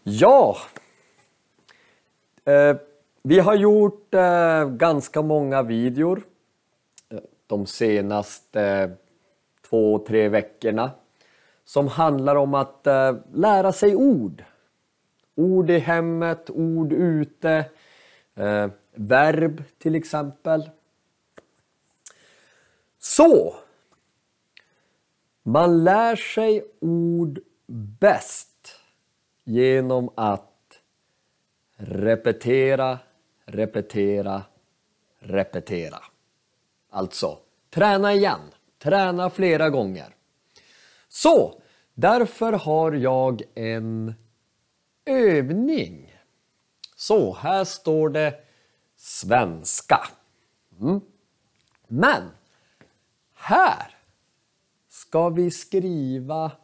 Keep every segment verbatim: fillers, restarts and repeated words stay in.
Ja, eh, vi har gjort eh, ganska många videor eh, de senaste två, tre veckorna som handlar om att eh, lära sig ord. Ord i hemmet, ord ute, eh, verb till exempel. Så, man lär sig ord bäst genom att repetera, repetera, repetera. Alltså, träna igen. Träna flera gånger. Så, därför har jag en övning. Så, här står det svenska. Mm. Men, här ska vi skriva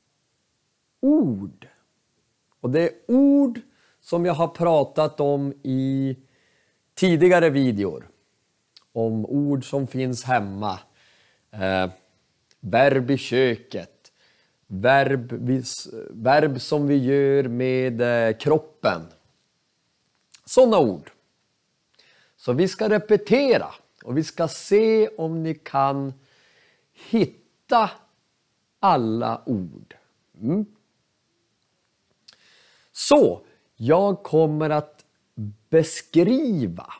ord. Och det är ord som jag har pratat om i tidigare videor. Om ord som finns hemma. Eh, verb i köket. Verb, verb som vi gör med eh, kroppen. Sådana ord. Så vi ska repetera. Och vi ska se om ni kan hitta alla ord. Mm. Så, jag kommer att beskriva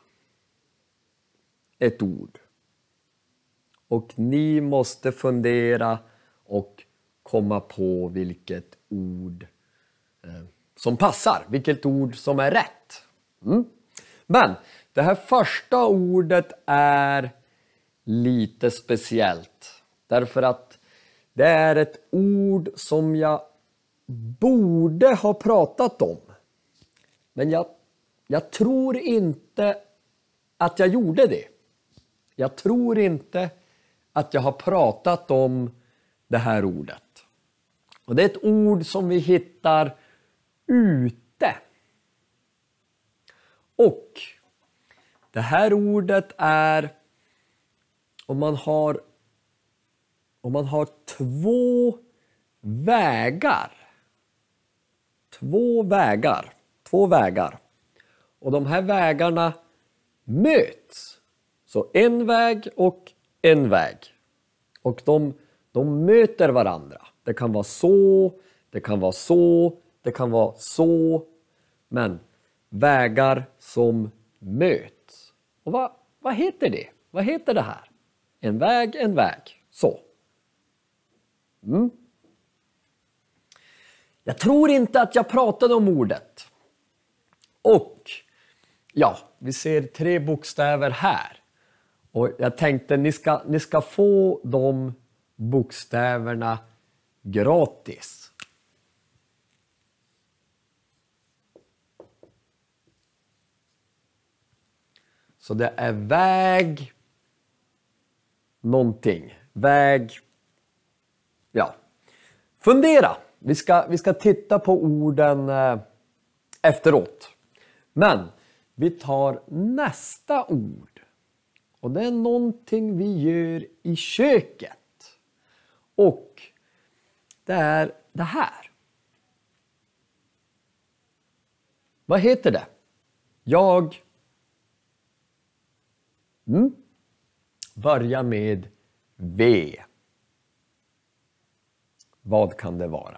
ett ord. Och ni måste fundera och komma på vilket ord eh, som passar. Vilket ord som är rätt. Mm. Men det här första ordet är lite speciellt. Därför att det är ett ord som jag borde ha pratat om. Men jag, jag tror inte att jag gjorde det. Jag tror inte att jag har pratat om det här ordet. Och det är ett ord som vi hittar ute. Och det här ordet är om man har om man har två vägar. Två vägar. Två vägar. Och de här vägarna möts. Så en väg och en väg. Och de, de möter varandra. Det kan vara så, det kan vara så, det kan vara så. Men vägar som möts. Och vad, vad heter det? Vad heter det här? En väg, en väg. Så. Mm. Jag tror inte att jag pratade om ordet. Och ja, vi ser tre bokstäver här. Och jag tänkte ni ska, ni ska få de bokstäverna gratis. Så det är väg någonting. Väg. Ja. Fundera. Vi ska, vi ska titta på orden eh, efteråt. Men vi tar nästa ord. Och det är någonting vi gör i köket. Och det är det här. Vad heter det? Jag mm, börjar med V. Vad kan det vara?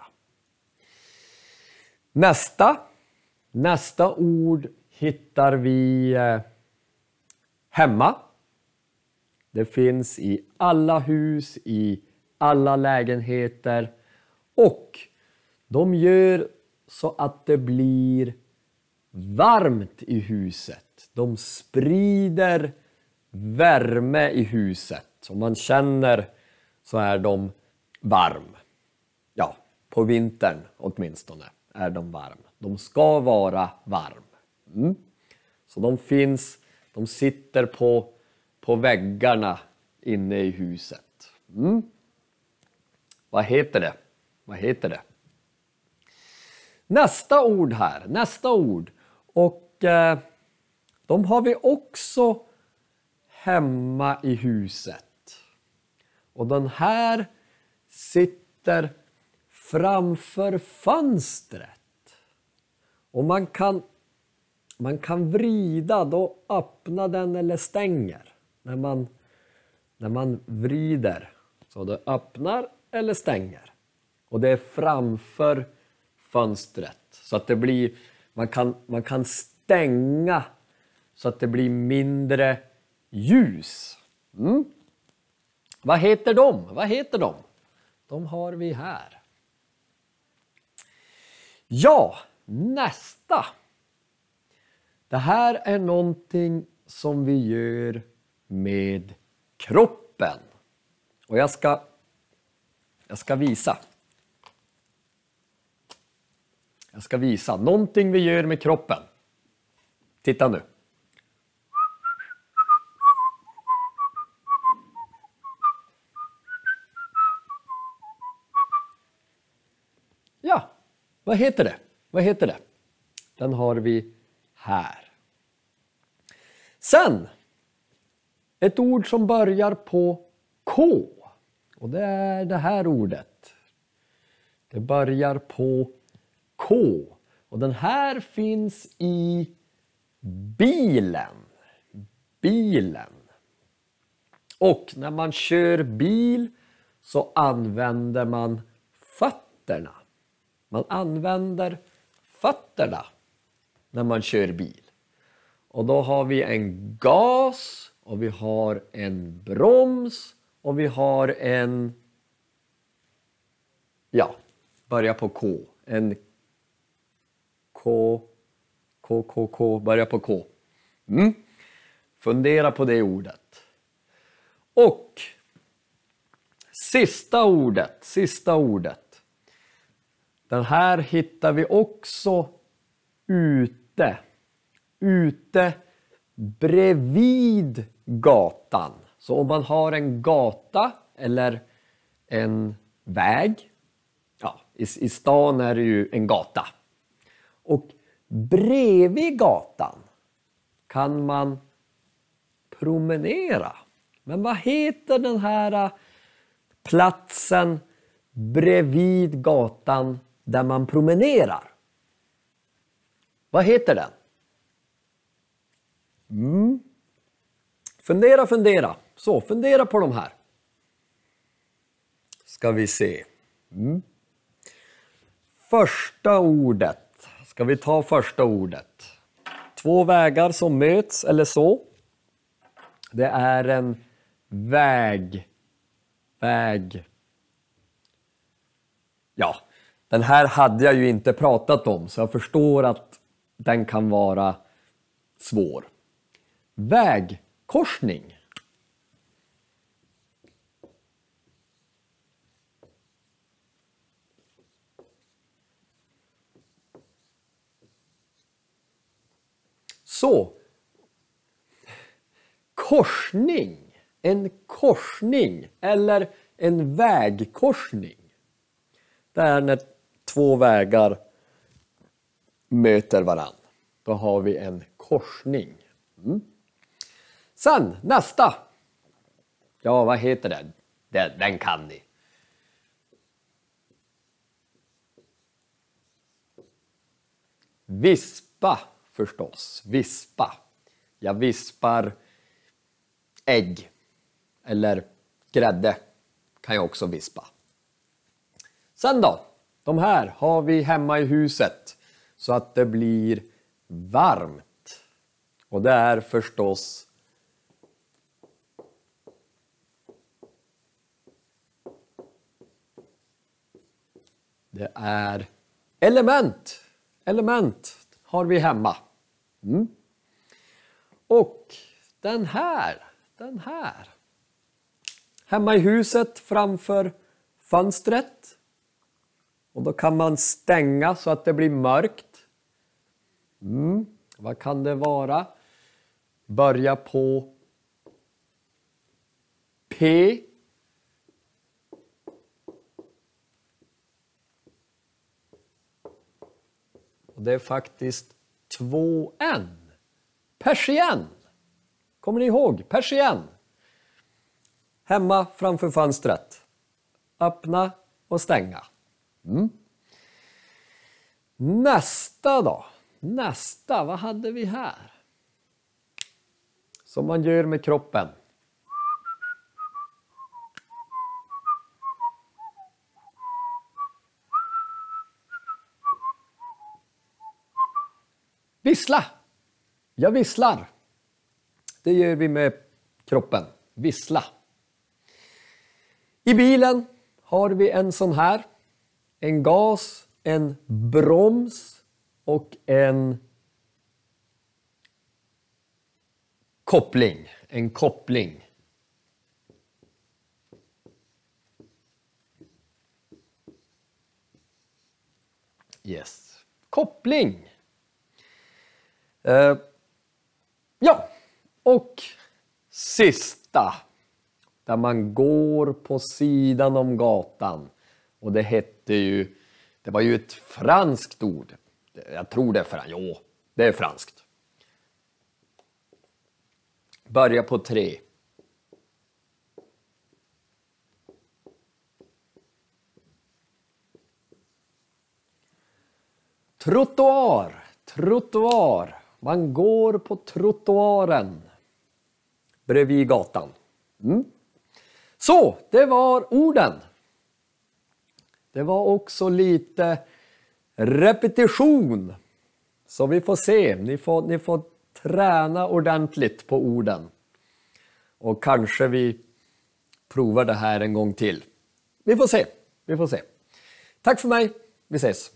Nästa. Nästa ord hittar vi eh, hemma. Det finns i alla hus, i alla lägenheter. Och de gör så att det blir varmt i huset. De sprider värme i huset. Om man känner så är de varm. Ja, på vintern åtminstone är de varm. De ska vara varm. Mm. Så de finns, de sitter på, på väggarna inne i huset. Mm. Vad heter det? Vad heter det? Nästa ord här, nästa ord. Och eh, de har vi också hemma i huset. Och den här sitter framför fönstret. Och man kan, man kan vrida, då öppnar den eller stänger. När man, när man vrider. Så det öppnar eller stänger. Och det är framför fönstret. Så att det blir, man kan, man kan stänga så att det blir mindre ljus. Mm. Vad heter de? Vad heter de? De har vi här. Ja, nästa. Det här är någonting som vi gör med kroppen. Och jag ska, jag ska visa. Jag ska visa någonting vi gör med kroppen. Titta nu. Ja, vad heter det? Vad heter det? Den har vi här. Sen, ett ord som börjar på K. Och det är det här ordet. Det börjar på K. Och den här finns i bilen. Bilen. Och när man kör bil så använder man fötterna. Man använder fötterna när man kör bil. Och då har vi en gas och vi har en broms och vi har en, ja, börja på K. En K, K, K, K, börja på K. Mm. Fundera på det ordet. Och sista ordet, sista ordet. Den här hittar vi också ute. Ute bredvid gatan. Så om man har en gata eller en väg. Ja, i, i stan är det ju en gata. Och bredvid gatan kan man promenera. Men vad heter den här platsen bredvid gatan där man promenerar? Vad heter den? Mm. Fundera, fundera. Så, fundera på de här. Ska vi se. Mm. Första ordet. Ska vi ta första ordet? Två vägar som möts eller så. Det är en väg. Väg. Ja, den här hade jag ju inte pratat om så jag förstår att den kan vara svår. Vägkorsning. Så. Korsning. En korsning eller en vägkorsning. Det är när två vägar möter varann. Då har vi en korsning. Mm. Sen nästa. Ja, vad heter den? Den, den kan ni. Vispa förstås. Vispa. Jag vispar ägg. Eller grädde kan jag också vispa. Sen då. De här har vi hemma i huset. Så att det blir varmt. Och det är förstås det är element. Element har vi hemma. Mm. Och den här, den här. Hemma i huset framför fönstret. Och då kan man stänga så att det blir mörkt. Mm. Vad kan det vara? Börja på P. Och det är faktiskt två N. Persien. Kommer ni ihåg? Persien. Hemma framför fönstret. Öppna och stänga. Mm. Nästa då. nästa, vad hade vi här? Som man gör med kroppen. Vissla! Jag visslar. Det gör vi med kroppen. Vissla. I bilen har vi en sån här. En gas, en broms och en koppling. En koppling. Yes. Koppling. Uh, ja, och sista. Där man går på sidan om gatan. Och det hette ju, det var ju ett franskt ord. Jag tror det är franskt. Jo, det är franskt. Börja på tre. Trottoar, trottoar. Man går på trottoaren bredvid gatan. Mm. Så, det var orden. Det var också lite repetition. Så vi får se. Ni får, ni får träna ordentligt på orden. Och kanske vi provar det här en gång till. Vi får se. Vi får se. Tack för mig. Vi ses.